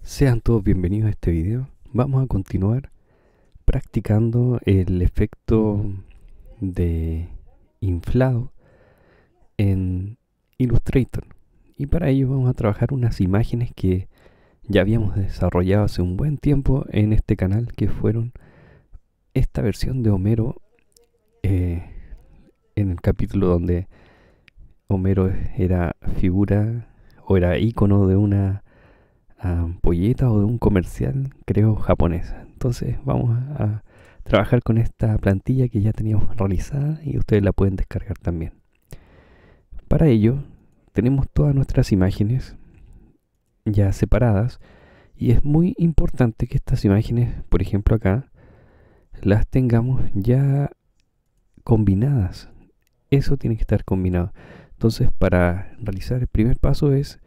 Sean todos bienvenidos a este video. Vamos a continuar practicando el efecto de inflado en Illustrator. Y para ello vamos a trabajar unas imágenes que ya habíamos desarrollado hace un buen tiempo en este canal, que fueron esta versión de Homero en el capítulo donde Homero era figura o era icono de una ampolleta o de un comercial, creo, japonés. Entonces vamos a trabajar con esta plantilla que ya teníamos realizada y ustedes la pueden descargar también. Para ello tenemos todas nuestras imágenes ya separadas y es muy importante que estas imágenes, por ejemplo acá, las tengamos ya combinadas. Eso tiene que estar combinado. Entonces, para realizar el primer paso es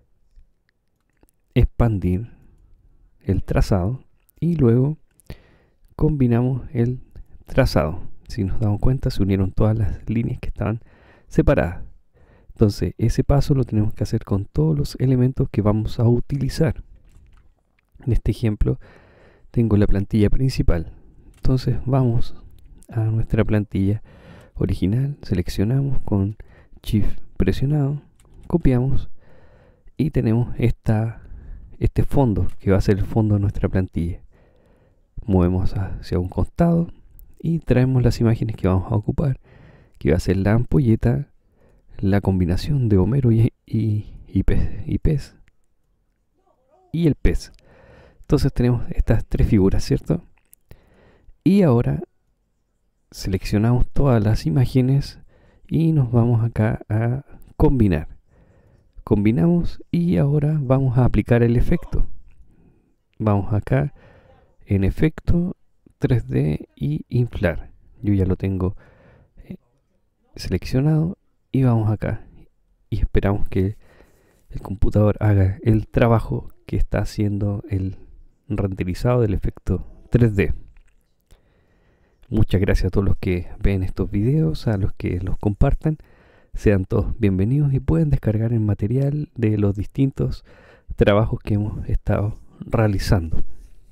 expandir el trazado y luego combinamos el trazado. Si nos damos cuenta, se unieron todas las líneas que estaban separadas. Entonces ese paso lo tenemos que hacer con todos los elementos que vamos a utilizar. En este ejemplo tengo la plantilla principal. Entonces vamos a nuestra plantilla original, seleccionamos con Shift presionado, copiamos y tenemos este fondo que va a ser el fondo de nuestra plantilla. Movemos hacia un costado y traemos las imágenes que vamos a ocupar, que va a ser la ampolleta, la combinación de Homero y pez y el pez. Entonces tenemos estas tres figuras, ¿cierto? Y ahora seleccionamos todas las imágenes y nos vamos acá a combinar. Combinamos y ahora vamos a aplicar el efecto. Vamos acá en efecto 3D y inflar. Yo ya lo tengo seleccionado y vamos acá y esperamos que el computador haga el trabajo que está haciendo el renderizado del efecto 3D. Muchas gracias a todos los que ven estos videos, a los que los compartan. Sean todos bienvenidos y pueden descargar el material de los distintos trabajos que hemos estado realizando.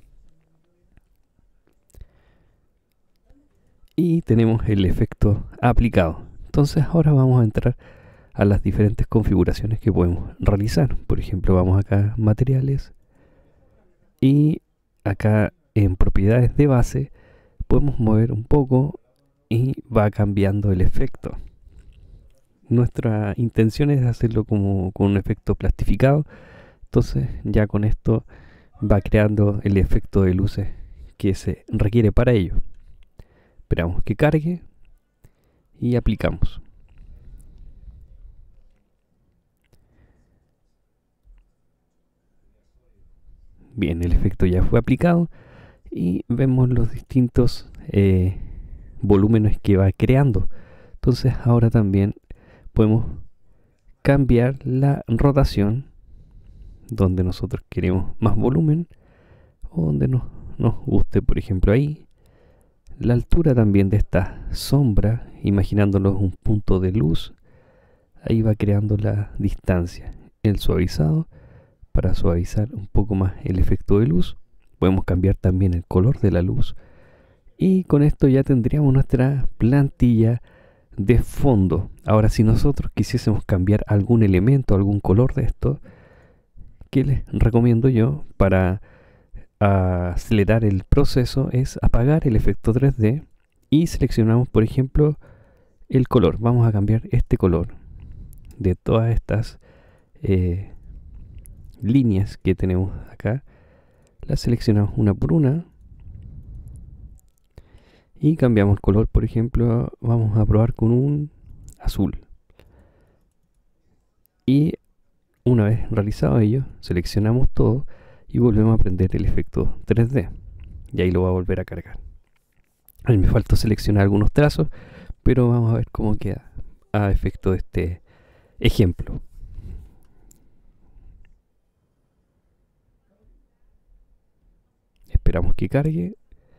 Y tenemos el efecto aplicado. Entonces ahora vamos a entrar a las diferentes configuraciones que podemos realizar. Por ejemplo, vamos acá a materiales y acá en propiedades de base podemos mover un poco y va cambiando el efecto. Nuestra intención es hacerlo como con un efecto plastificado. Entonces ya con esto va creando el efecto de luces que se requiere para ello. Esperamos que cargue y aplicamos. Bien, el efecto ya fue aplicado y vemos los distintos volúmenes que va creando. Entonces ahora también podemos cambiar la rotación donde nosotros queremos más volumen o donde nos guste, por ejemplo ahí. La altura también de esta sombra, imaginándonos un punto de luz, ahí va creando la distancia. El suavizado, para suavizar un poco más el efecto de luz. Podemos cambiar también el color de la luz. Y con esto ya tendríamos nuestra plantilla de fondo. Ahora, si nosotros quisiésemos cambiar algún elemento, algún color de esto, ¿qué les recomiendo yo para acelerar el proceso? Es apagar el efecto 3D y seleccionamos, por ejemplo, el color. Vamos a cambiar este color de todas estas líneas que tenemos acá. Las seleccionamos una por una y cambiamos el color. Por ejemplo, vamos a probar con un azul. Y una vez realizado ello, seleccionamos todo y volvemos a prender el efecto 3D. Y ahí lo va a volver a cargar. A mí me falta seleccionar algunos trazos, pero vamos a ver cómo queda a efecto de este ejemplo. Esperamos que cargue.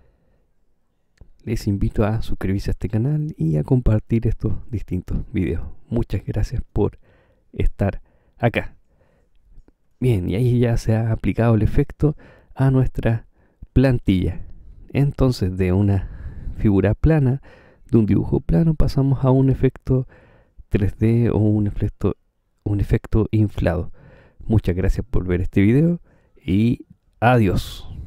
Les invito a suscribirse a este canal y a compartir estos distintos videos. Muchas gracias por estar acá. Bien, y ahí ya se ha aplicado el efecto a nuestra plantilla. Entonces de una figura plana, de un dibujo plano, pasamos a un efecto 3D o un efecto inflado. Muchas gracias por ver este video y adiós.